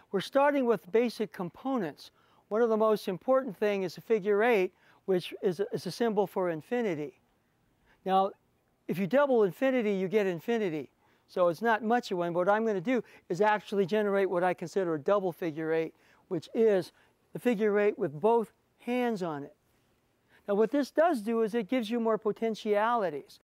we're starting with basic components. One of the most important thing is a figure 8, which is a symbol for infinity. Now, if you double infinity, you get infinity. So it's not much of one. What I'm going to do is actually generate what I consider a double figure 8, which is the figure 8 with both hands on it. Now what this does do is it gives you more potentialities.